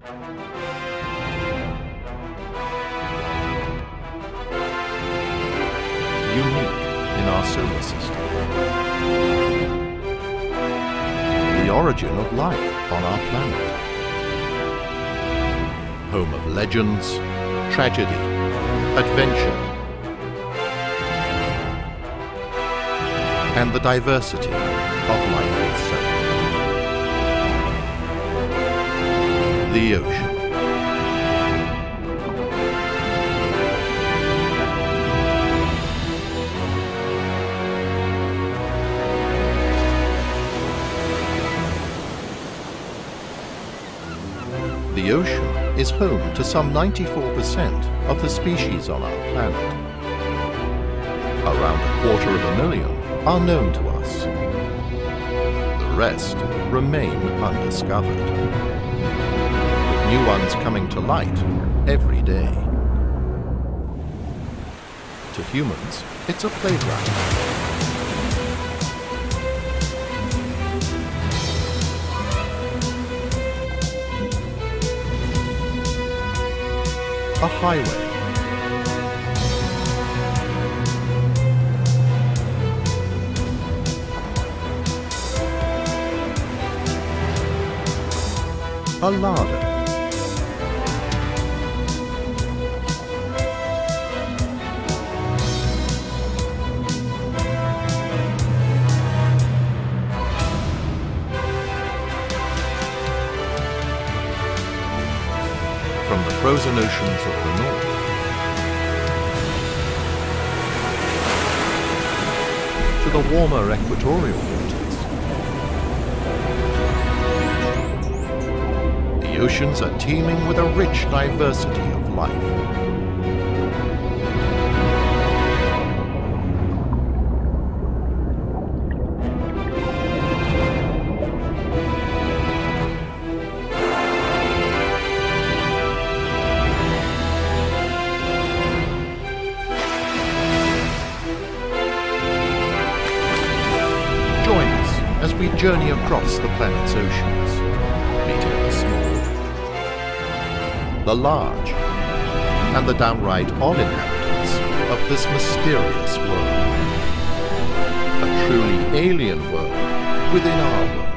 Unique in our solar system. The origin of life on our planet. Home of legends, tragedy, adventure, and the diversity of life itself. The ocean. The ocean is home to some 94% of the species on our planet. Around 250,000 are known to us. The rest remain undiscovered, with new ones coming to light every day. To humans, it's a playground. A highway. A larder. From the frozen oceans of the north to the warmer equatorial waters, the oceans are teeming with a rich diversity of life. Join us as we journey across the planet's oceans, meeting the small, the large, and the downright all inhabitants of this mysterious world. A truly alien world within our world.